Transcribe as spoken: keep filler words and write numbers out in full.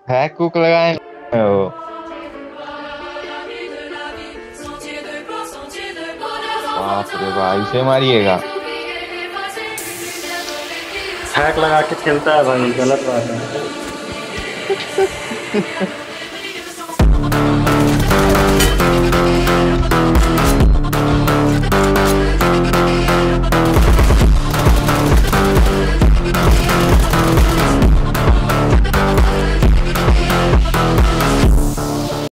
Hack cook लगाए हो? बाप रे भाई, इसे मारिएगा? हैक लगा के खेलता है भाई, गलत बात है।